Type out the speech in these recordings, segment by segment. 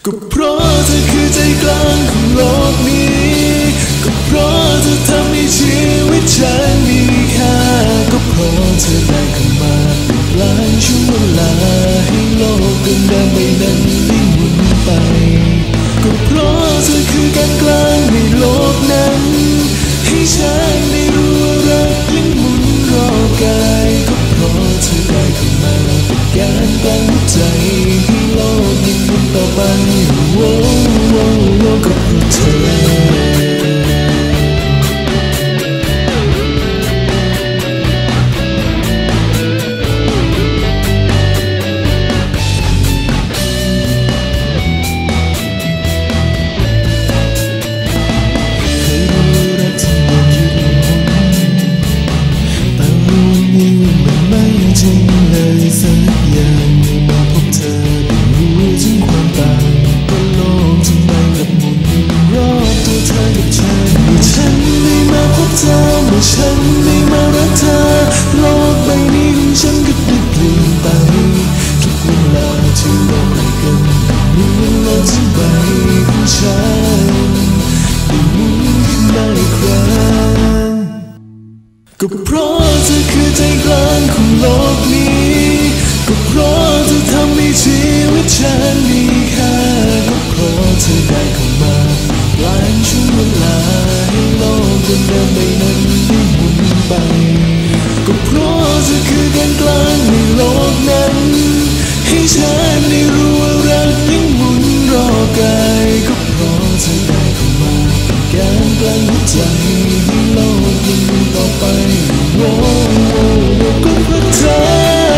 ก็เพราะเธอคือใจกลางของโลกนี้ก็เพราะเธอทำให้ชีวิตฉันมีค่าก็เพราะเธอได้เข้ามาเปลี่ยนแปลงช่วงเวลาให้โลกเดินได้ไม่นั้นได้หมุนไปก็เพราะเธอคือการกลางในโลกนั้นให้ฉันได้รู้ว่ารักยังหมุนรอบกายก็เพราะเธอได้เข้ามาเป็นการกลางหัวใจให้โลกยังหมุนต่อไปโอ้ก็เพราะเธอจริงเลยสักอย่างมาพบเธอได้รู้ถึงความต่างก็โลกทำไมกลับหมุนรอบตัวเธอกับฉันเมื่อฉันได้มาพบเธอเมื่อฉันได้มารักเธอโลกใบนี้ของฉันก็ได้เปลี่ยนไปทุกเวลาที่เราใกล้กันเหมือนโลกทั้งใบของฉันได้หมุนขึ้นมาอีกครั้งก็เพราะเธอคือใจกลางของโลกนี้ก็เพราะเธอทำให้ชีวิตฉันมีค่าก็เพราะเธอได้เข้ามาแปลงช่วงเวลาให้โลกเดินไปนั้นได้หมุนไปก็เพราะเธอคือการกลางในโลกนั้นให้ฉันได้รู้ว่ารักยังหมุนรอบกายก็เพราะเธอได้เข้ามาเป็นการกลางหัวใจให้โลกยังหมุนต่อไปก็เพราะเธอ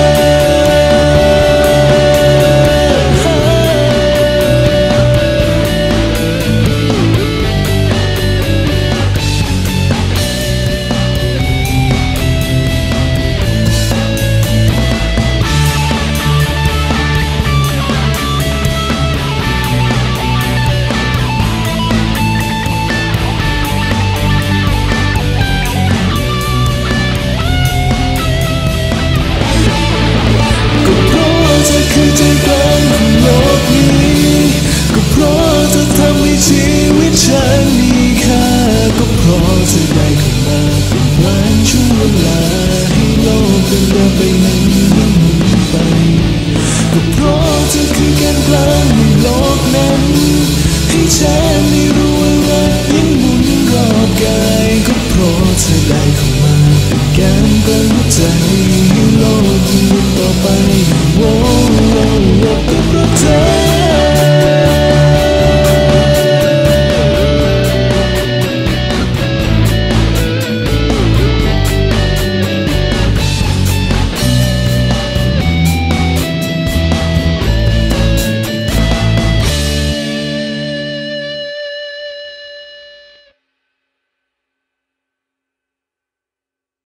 คือใจกลางของโลกนี้ก็เพราะเธอทำให้ชีวิตฉันมีค่าก็เพราะเธอได้เข้ามาเปลี่ยนแปลงช่วงเวลาให้โลกเดินไปนั้นได้หมุนไปก็เพราะเธอคือการกลางในโลกนั้น